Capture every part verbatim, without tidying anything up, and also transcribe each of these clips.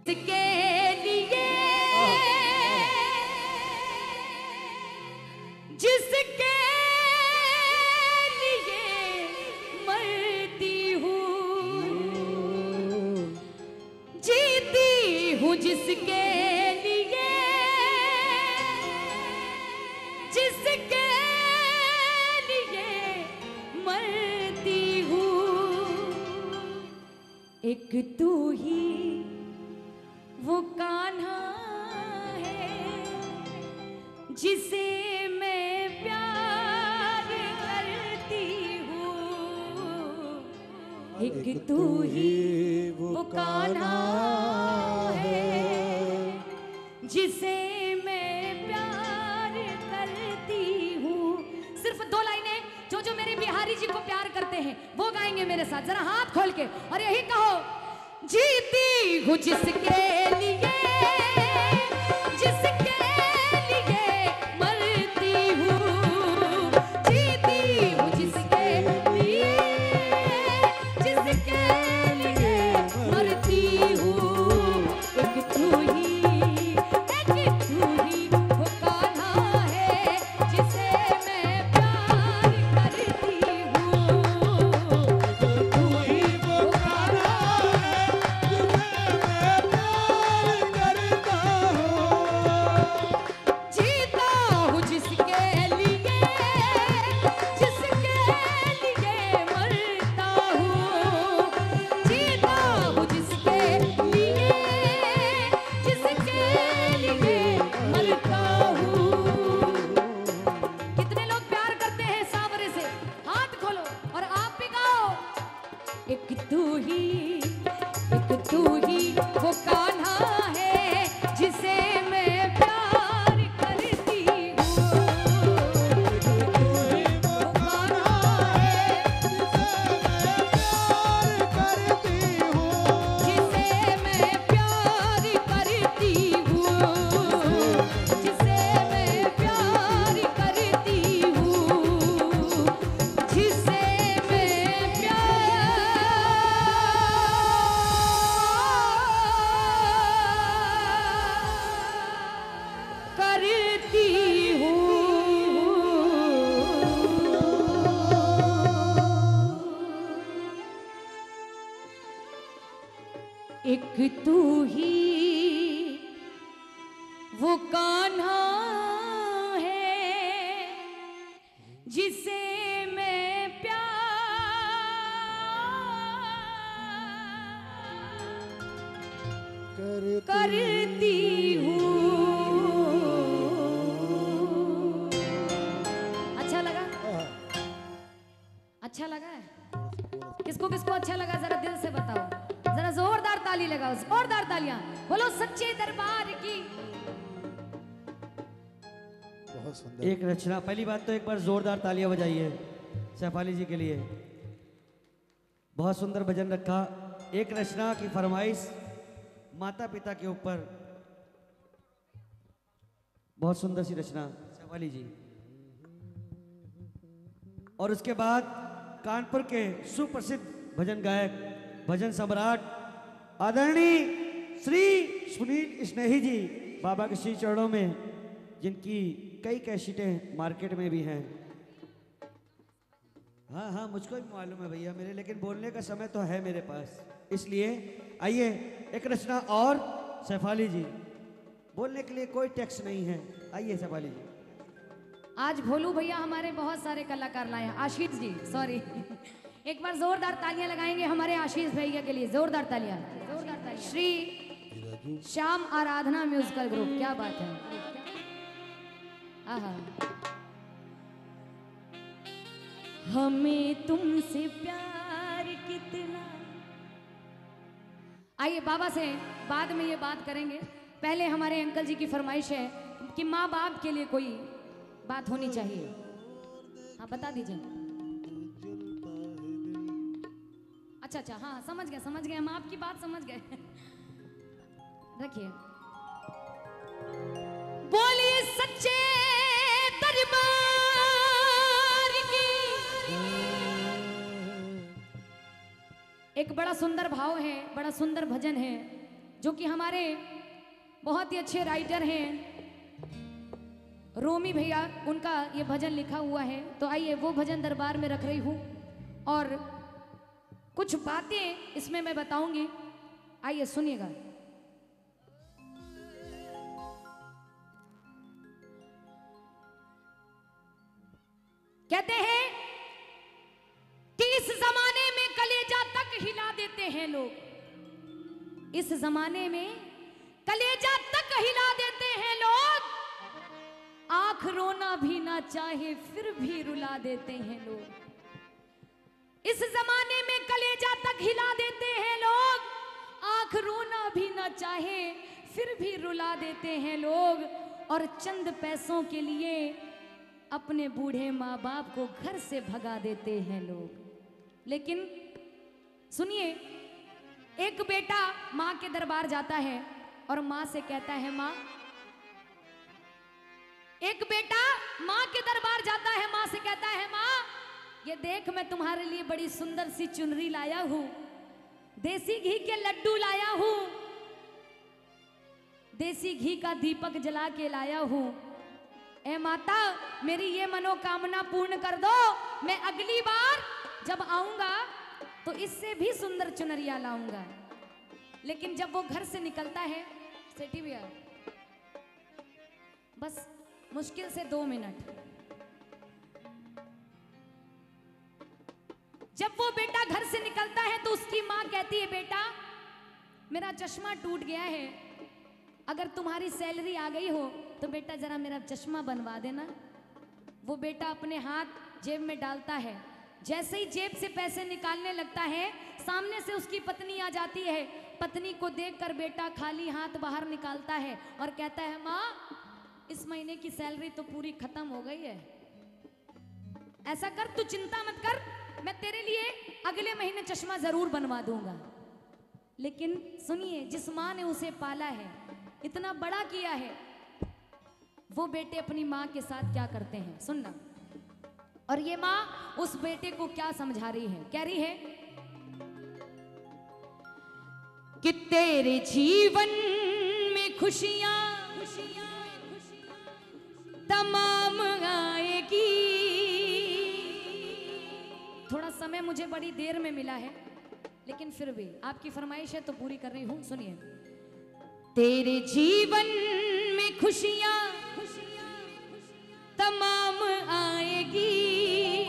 के लिए जिसके लिए मरती हूँ, जीती हूँ जिसके लिए, जिसके लिए मरती हूँ। एक तू ही वो कान्हा है जिसे मैं प्यार करती हूँ। एक तू ही वो कान्हा है जिसे मैं प्यार करती हूँ। सिर्फ दो लाइनें जो जो मेरे बिहारी जी को प्यार करते हैं वो गाएंगे मेरे साथ, जरा हाथ खोल के और यही कहो, जीती हूँ जिसके लिए, जिसके लिए मरती हूँ, जीती हूँ जिसके लिए, जिसके लिए मरती हूँ। एक तू ही, एक तू ही वो कान्हा है जिसे मैं प्यार करती हूँ। तू ही वो कान्हा जीता हूँ जिसके लिए, जिसके लिए मरता हूँ, जीता हूँ जिसके लिए, जिसके लिए मरता हूँ। कितने लोग प्यार करते हैं सावरे से, हाथ खोलो और आप भी गाओ। एक तू ही, एक तू ही वो कान्हा है जिसे मैं प्यार करती हूँ। वो कान्हा है जिसे मैं प्यार करती हूँ, जिसे मैं प्यार करती हूँ, जिसे मैं प्यार करती हूँ। एक तू ही वो कान्हा है जिसे मैं प्यार करती हूँ। अच्छा लगा? अच्छा लगा है? किसको किसको अच्छा लगा जरा दिल से बताओ, जरा जोरदार ताली लगाओ, जोरदार तालियां बोलो सच्चे दरबार की। बहुत सुंदर। एक रचना, पहली बात तो एक बार जोरदार तालियां बजाइए सैफाली जी के लिए। बहुत सुंदर भजन रखा। एक रचना की फरमाइश माता पिता के ऊपर, बहुत सुंदर सी रचना सैफाली जी। और उसके बाद कानपुर के सुप्रसिद्ध भजन गायक, भजन सम्राट आदरणीय श्री सुनील स्नेही जी, बाबा के श्री चरणों में, जिनकी कई कैसेटें मार्केट में भी हैं। हाँ हाँ मुझको भी मालूम है भैया मेरे, लेकिन बोलने का समय तो है मेरे पास, इसलिए आइए एक रचना और सैफाली जी, बोलने के लिए कोई टैक्स नहीं है। आइए सैफाली जी। आज भोलू भैया हमारे बहुत सारे कलाकार लाए हैं। आशीष जी सॉरी एक बार जोरदार तालियां लगाएंगे हमारे आशीष भैया के लिए, जोरदार तालियां, जोरदार तालियां। श्री श्याम आराधना म्यूजिकल ग्रुप, क्या बात है। आहा, हमें तुमसे प्यार कितना। आइए बाबा से बाद में ये बात करेंगे, पहले हमारे अंकल जी की फरमाइश है कि माँ बाप के लिए कोई बात होनी चाहिए। हाँ बता दीजिए। अच्छा अच्छा हाँ समझ गए समझ गए, हम आपकी बात समझ गए। रखिए। बोलिए सच्चे दरबार की। एक बड़ा सुंदर भाव है, बड़ा सुंदर भजन है। जो कि हमारे बहुत ही अच्छे राइटर हैं, रोमी भैया, उनका ये भजन लिखा हुआ है। तो आइए वो भजन दरबार में रख रही हूँ और कुछ बातें इसमें मैं बताऊंगी, आइए सुनिएगा। कहते हैं कि इस जमाने में कलेजा तक हिला देते हैं लोग, इस जमाने में कलेजा तक हिला देते हैं लोग, आंख रोना भी ना चाहे फिर भी रुला देते हैं लोग। इस जमाने में कलेजा तक हिला देते हैं लोग, आंख रोना भी ना चाहे फिर भी रुला देते हैं लोग, और चंद पैसों के लिए अपने बूढ़े माँ बाप को घर से भगा देते हैं लोग। लेकिन सुनिए, एक बेटा माँ के दरबार जाता है और माँ से कहता है, माँ, एक बेटा माँ के दरबार जाता है, माँ से कहता है, माँ ये देख मैं तुम्हारे लिए बड़ी सुंदर सी चुनरी लाया हूं, देसी घी के लड्डू लाया हूं, देसी घी का दीपक जला के लाया हूं। ए माता, मेरी ये मनोकामना पूर्ण कर दो, मैं अगली बार जब आऊंगा तो इससे भी सुंदर चुनरिया लाऊंगा। लेकिन जब वो घर से निकलता है, सेठी भैया बस मुश्किल से दो मिनट, जब वो बेटा घर से निकलता है तो उसकी माँ कहती है, बेटा मेरा चश्मा टूट गया है, अगर तुम्हारी सैलरी आ गई हो तो बेटा जरा मेरा चश्मा बनवा देना। वो बेटा अपने हाथ जेब में डालता है, जैसे ही जेब से पैसे निकालने लगता है, सामने से उसकी पत्नी आ जाती है। पत्नी को देखकर बेटा खाली हाथ बाहर निकालता है और कहता है, माँ इस महीने की सैलरी तो पूरी खत्म हो गई है, ऐसा कर तू चिंता मत कर, मैं तेरे लिए अगले महीने चश्मा जरूर बनवा दूंगा। लेकिन सुनिए, जिस माँ ने उसे पाला है, इतना बड़ा किया है, वो बेटे अपनी माँ के साथ क्या करते हैं सुनना। और ये माँ उस बेटे को क्या समझा रही है, कह रही है कि तेरे जीवन में खुशियां तमाम आएगी। थोड़ा समय मुझे बड़ी देर में मिला है, लेकिन फिर भी आपकी फरमाइश है तो पूरी कर रही हूं, सुनिए। तेरे जीवन में खुशियां तमाम आएगी,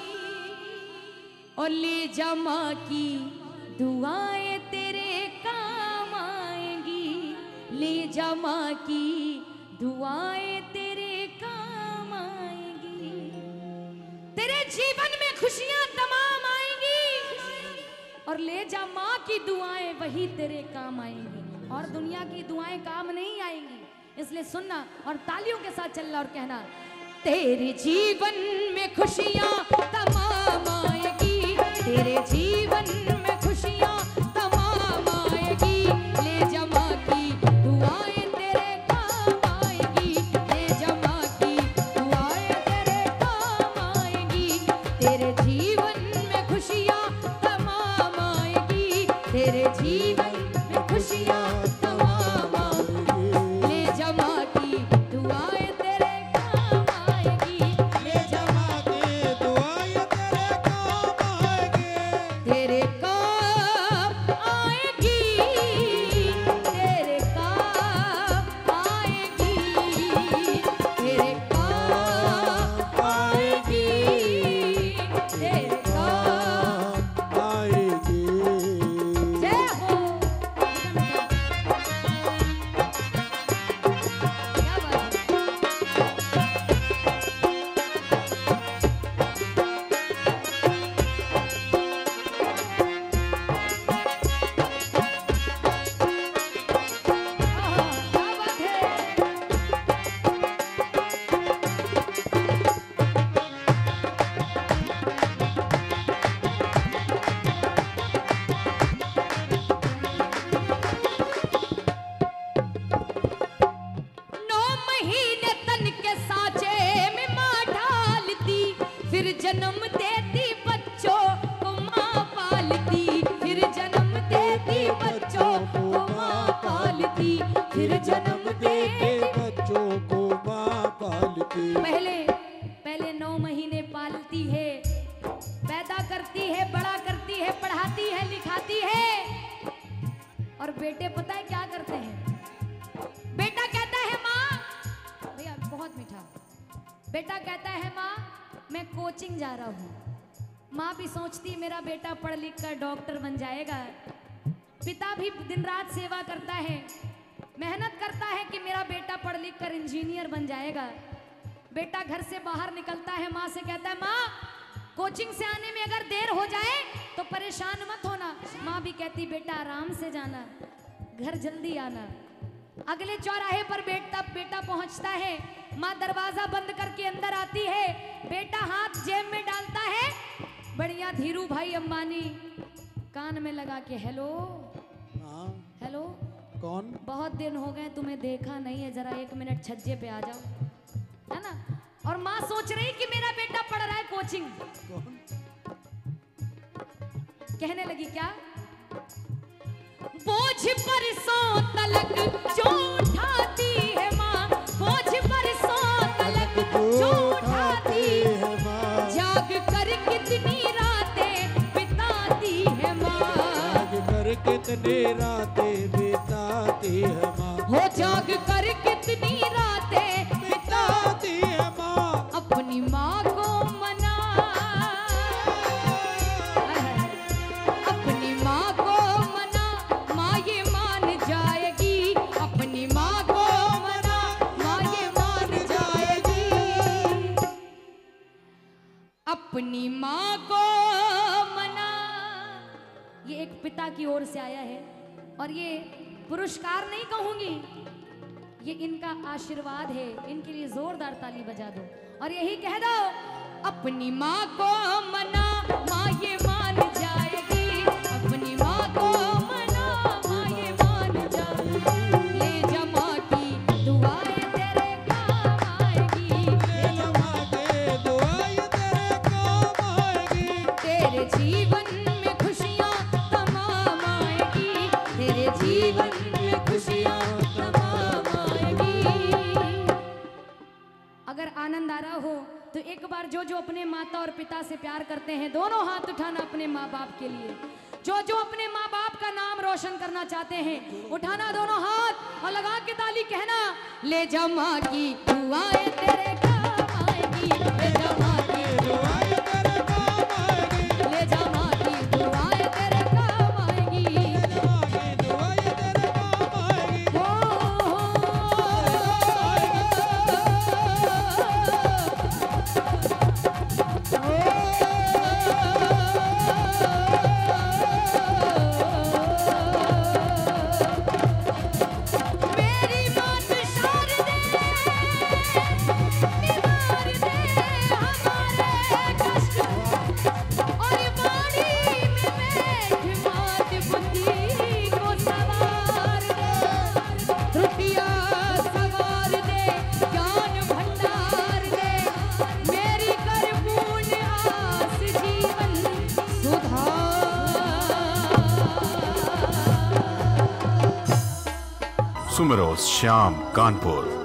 और ले जा माँ की दुआएं तेरे काम आएंगी, ले जा माँ की दुआएं तेरे काम आएंगी। तेरे जीवन में खुशियां तमाम आएंगी, और ले जा माँ की दुआएं वही तेरे काम आएंगी, और दुनिया की दुआएं काम नहीं आएंगी। इसलिए सुनना और तालियों के साथ चलना और कहना, तेरे जीवन में खुशियां तमाम आएगी, तेरे जीवन में खुशियां तमाम आएगी, ले जा माँ की दुआएं तेरे काम आएगी, ले जा माँ की दुआएं तेरे काम आएगी। तेरे जीवन में खुशियां तमाम आएगी, तेरे जीवन में खुशियां तमाम आएगी, ले जा माँ की दुआएं तेरे काम आएगी, ले जा माँ की दुआएं तेरे काम आएगी, तेरे काम आएगी, तेरे काम आएगी, तेरे काम आएगी, तेरे काम आएगी। जय हो। क्या बात है। आहा, क्या बात है। नौ महीने तन के साँचे में माँ ढालती, फिर जन्म देती बच्चों को माँ पालती, फिर जन्म देती बच्चों को माँ पालती। पालती, फिर जन्म देती बच्चों को माँ पालती। पहले पहले नौ महीने पालती है, पैदा करती है, बड़ा करती है, पढ़ाती है, लिखाती है। और बेटे पता है क्या करते हैं? बेटा कहता है माँ, भैया बहुत मीठा, बेटा कहता है माँ मैं कोचिंग जा रहा हूँ। माँ भी सोचती है मेरा बेटा पढ़ लिख कर डॉक्टर बन जाएगा। पिता भी दिन रात सेवा करता है, मेहनत करता है कि मेरा बेटा पढ़ लिख कर इंजीनियर बन जाएगा। बेटा घर से बाहर निकलता है, माँ से कहता है माँ कोचिंग से आने में अगर देर हो जाए तो परेशान मत होना। माँ भी कहती बेटा आराम से जाना, घर जल्दी आना। अगले चौराहे पर बेटा बेटा पहुंचता है, माँ दरवाजा बंद करके अंदर आती है, बेटा हाथ जेब में डालता है, बढ़िया धीरू भाई अंबानी कान में लगा के हेलो हाँ हेलो, कौन? बहुत दिन हो गए तुम्हें देखा नहीं है, जरा एक मिनट छज्जे पे आ जाओ, है ना। और माँ सोच रही कि मेरा बेटा पढ़ रहा है कोचिंग। कौन? कहने लगी क्या? बोझ पर सौ तलक जो उठाती है माँ, बोझ पर सौ तलक जो उठाती है माँ, जाग कर कितनी रातें बिताती है माँ, जाग कर कितनी रातें बिताती है माँ, हो जाग कर कितनी रातें बिताती है माँ। अपनी माँ को मना, अपनी माँ को मना, माँ ये मान जाएगी, अपनी माँ को मना, माँ ये मान जाएगी, अपनी माँ को मना। ये एक पिता की ओर से आया है और ये पुरस्कार नहीं कहूंगी, ये इनका आशीर्वाद है। इनके लिए जोरदार ताली बजा दो और यही कह दो अपनी माँ को मना, माँ ये मान जाएगी, अपनी माँ को मना, माँ ये मान जाएगी। ले जा माँ की दुआएं तेरे काम आएगी, ले जा माँ की दुआएं तेरे काम आएगी, तेरे जीवन में खुशियाँ तमाम आएगी, तेरे जीवन में खुशियाँ तमाम आएगी। अगर आनंद आ रहा हो तो एक बार जो जो अपने माता और पिता से प्यार करते हैं दोनों हाथ उठाना अपने माँ बाप के लिए। जो जो अपने माँ बाप का नाम रोशन करना चाहते हैं उठाना दोनों हाथ और लगा के ताली कहना, ले जा माँ की दुआएं तेरे काम आएगी, ले जा माँ की दुआएं तेरे काम आएगी, ले जा माँ की दुआएं तेरे काम आएगी, ले जा माँ की दुआएं तेरे काम आएगी। हो, मेरी मात शारदे निवार दे हमारे कष्ट, और बाड़ी में बैठ मात बुद्धि को सवार दे, त्रुटियां सवार दे, ज्ञान भंडार दे, मेरी कर पूर्ण आस जीवन सुधार। सुमिरो श्याम कानपुर।